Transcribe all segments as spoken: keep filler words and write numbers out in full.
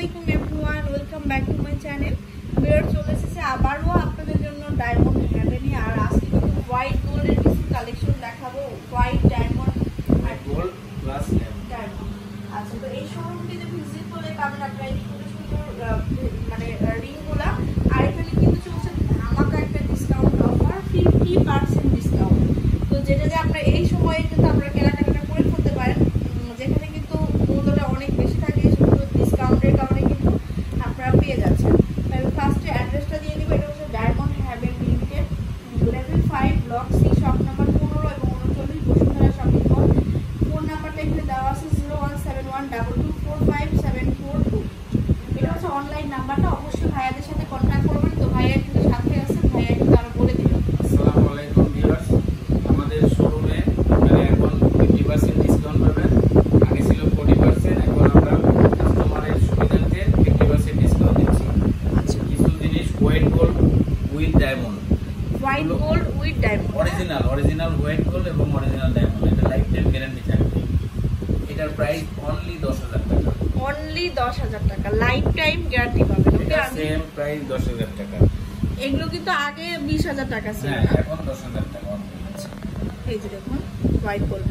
আসসালামাইকুম everyone, welcome back to my channel. Viewer চলে এসেছে আবারও আপনাদের জন্য ডায়মন্ড হ্যাভেনি। আর আজকে কিন্তু হোয়াইট গোল্ডের কিছু কালেকশন দেখাবো, হোয়াইট ডায়মন্ড আর গোল্ড প্লাস ডায়মন্ড। আচ্ছা, তো এই শোরুমটিতে ভিজিট করলে পাবেন আপনারা এই সুন্দর সুন্দর মানে রিংগুলা। আর এখানে কিন্তু চলছে ধামাকা একটা discount offer, fifty percent discount. তো যেটা যে আপনারা এই সময়ে কিন্তু আপনারা কেনাকাটা করে ফেলতে পারেন, যেখানে কিন্তু মূল্যটা অনেক বেশি থাকে, সেগুলো ডিসকাউন্টের কারণে কিন্তু আপনারা পেয়ে যাচ্ছেন। আমি ফার্স্টে অ্যাড্রেসটা দিয়ে দিব। এটা হচ্ছে Diamond Haven Limited, level five, block C, shop number পনেরো এবং উনচল্লিশ, বসুন্ধরা শপিং মল। ফোন নাম্বারটা এখানে দেওয়া আছে zero one seven one double two four five seven four two. এটা হচ্ছে অনলাইন নাম্বারটা। অবশ্যই ভাইয়াদের সাথে কন্ট্যাক্ট করবেন। তো ভাইয়া কিন্তু সাথে আছে, ভাইয়া কিন্তু আরো বলে দিল। আসসালামু আলাইকুম ভিউয়ার্স, আমাদের শোরুমে আপনারা এখন ফিফটি পার্সেন্ট ডিসকাউন্ট পাবেন। আগে ছিল ফর্টি পার্সেন্ট, এখন আমরা কাস্টমারের সুবিধার্থে ফিফটি পার্সেন্ট ডিসকাউন্ট দিচ্ছি। আচ্ছা, কিছু জিনিস white gold with diamond, white gold with diamond, original original white gold এবং অরিজিনাল ডায়মন্ড, এটা লাইফ টাইম গ্যারান্টি থাকবে। এটার প্রাইস অনলি দশ হাজার টাকা। অনলি দশ হাজার টাকা লাইফ টাইম গ্যারান্টি পাবেন। ওকে, এটা সেম প্রাইস দশ হাজার টাকা। এগুলো কিন্তু আগে বিশ হাজার টাকা ছিল। হ্যাঁ, এখন দশ হাজার টাকা। এই যে দেখুন হোয়াইট গোল্ড।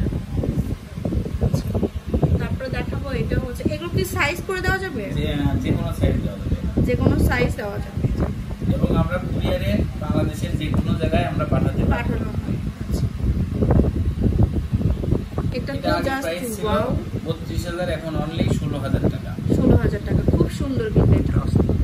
তারপরে দেখাবো এটা হচ্ছে, এগুলো কি সাইজ করে দেওয়া যাবে? যে যে কোনো সাইজ দেওয়া যাবে, যে কোনো সাইজ দেওয়া যাবে এবং আমরা কুরিয়ারে বাংলাদেশের যে কোনো জায়গায় আমরা পাঠাতে পারি। পাঠানো হয়। আচ্ছা, এটা তো জাস্ট ওয়াও, বত্রিশ হাজার, এখন অনলি ষোলো হাজার টাকা। ষোলো হাজার টাকা, খুব সুন্দর কিন্তু এটা।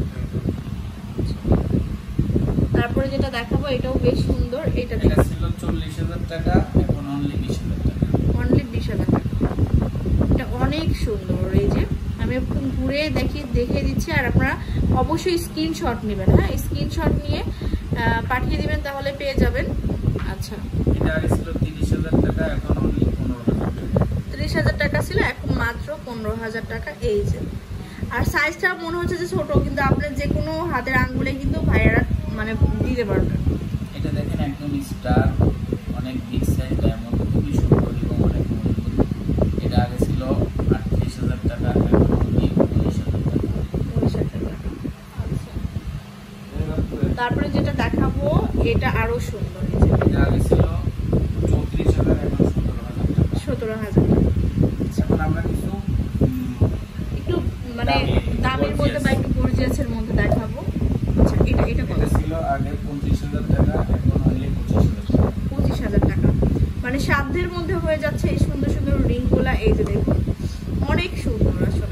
তারপরে যেটা দেখাবো এটাও বেশ সুন্দর। এটা এটা ছিল চল্লিশ হাজার টাকা, এখন অনলি বিশ হাজার টাকা। অনলি বিশ হাজার টাকা। এটা অনেক সুন্দর। এই যে আমি একটু ঘুরে দেখি দেখিয়ে দিচ্ছি, আর আপনারা অবশ্যই স্ক্রিনশট নেবেন। হ্যাঁ, স্ক্রিনশট নিয়ে পাঠিয়ে দিবেন, তাহলে পেয়ে যাবেন। আচ্ছা, এটা আগে ছিল তিরিশ হাজার টাকা, এখন অনলি পনেরো হাজার টাকা। ত্রিশ হাজার টাকা ছিল, এখন মাত্র পনেরো হাজার টাকা। এই যে, আর সাইজটা মনে হচ্ছে যে ছোট, কিন্তু আপনার যে কোনো হাতের আঙ্গুলে কিন্তু ভাইয়ারা মানে দিতে পারবেন। এটা দেখেন একদম স্টার, অনেক বিগ সাইজ ডায়মন্ড, খুবই সুন্দর এবং অনেক মজবুত। এটা আগে ছিল আটত্রিশ হাজার টাকা, এখন অনলি উনিশ হাজার টাকা। উনিশ হাজার টাকা। আচ্ছা, তারপরে যেটা দেখাবো এটা আরো সুন্দর। এটা আগে ছিল চৌত্রিশ হাজার, এখন সতেরো হাজার টাকা। সতেরো হাজার টাকা। এখন আমরা কিছু একটু মানে দামের মধ্যে বা একটু গর্জিয়াসের মধ্যে দেখাবো। আচ্ছা, এটা এটা কত? এটা ছিল আগে পঁচিশ হাজার টাকা, এখন অনলি পঁচিশ হাজার টাকা। পঁচিশ হাজার টাকা, মানে সাধ্যের মধ্যে হয়ে যাচ্ছে এই সুন্দর সুন্দর রিংগুলা। এই যে দেখুন, অনেক সুন্দর আসলে।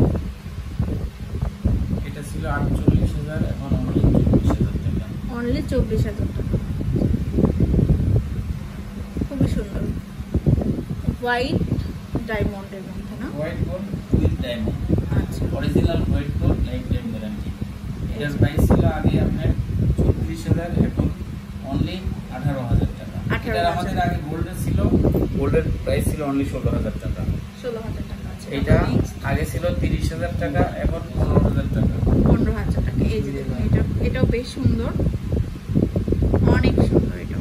এটা ছিল আটচল্লিশ হাজার, এখন অনলি চব্বিশ হাজার টাকা। অনলি চব্বিশ হাজার টাকা, খুবই সুন্দর। হোয়াইট ডায়মন্ডের মধ্যে না? হোয়াইট গোল্ড উইথ ডায়মন্ড, আচ্ছা, original white gold, lifetime guarantee. এটার প্রাইস ছিল আগে আপনার ছত্রিশ হাজার, এখন অনলি আঠারো হাজার টাকা। এটা আমাদের আগে গোল্ডের ছিল, গোল্ডের প্রাইস ছিল অনলি ষোলো হাজার টাকা। ষোলো হাজার টাকা। আচ্ছা, এটা আগে ছিল তিরিশ হাজার টাকা, এখন পনেরো হাজার টাকা। পনেরো হাজার টাকা। এই যে দেখুন, এটা এটাও বেশ সুন্দর, অনেক সুন্দর। এটাও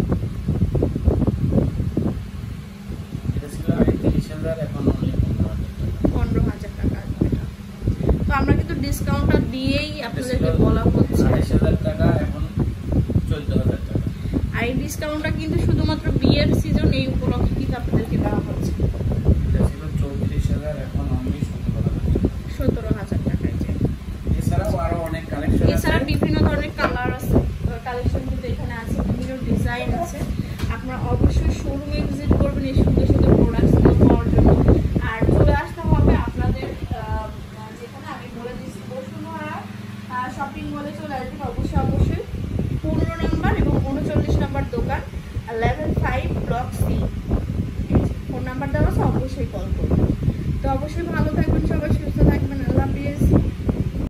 এটা ছিল আগে তিরিশ হাজার, এখন অনলি পনেরো হাজার টাকা। পনেরো হাজার টাকা। এটা তো আমরা কিন্তু ডিসকাউন্টটা দিয়েই আপনাদেরকে বলা হচ্ছে। আঠাশ হাজার টাকা, এখন চোদ্দ হাজার টাকা। আর এই ডিসকাউন্টটা কিন্তু শুধুমাত্র বিয়ের সিজন এই উপলক্ষে কিন্তু আপনাদেরকে দেওয়া হচ্ছে। এটা ছিল চৌত্রিশ হাজার, এখন অনলি সতেরো হাজার টাকা। সতেরো হাজার টাকায়। যে এছাড়াও আরো অনেক কালেকশন আছে। এছাড়া বিভিন্ন ধরনের কালার আছে, কালেকশন কিন্তু এখানে আছে, বিভিন্ন ডিজাইন আছে। আপনারা অবশ্যই শোরুমে ভিজিট করবেন এই সুন্দর সুন্দর প্রোডাক্টসগুলো পাওয়ার জন্য। আর চলে আসতে হবে আপনাদের যেখানে আমি বলে দিচ্ছি, বসুন্ধরা শপিং মলে চলে আসবেন অবশ্যই। অবশ্যই পনেরো নাম্বার এবং উনচল্লিশ নাম্বার দোকান, level five, block C. Phone number দেওয়া আছে, অবশ্যই কল করবেন। তো অবশ্যই ভালো থাকবেন সবাই, সুস্থ থাকবেন। আল্লাহ হাফেজ।